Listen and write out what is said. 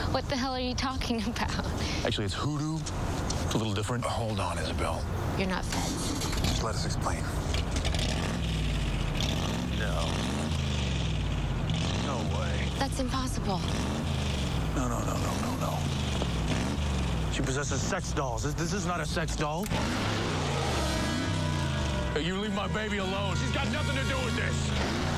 What the hell are you talking about? Actually, it's hoodoo. It's a little different. Hold on, Isabel. You're not feds. Just let us explain. No. No way. That's impossible. No. She possesses sex dolls. This is not a sex doll. Hey, you leave my baby alone. She's got nothing to do with this.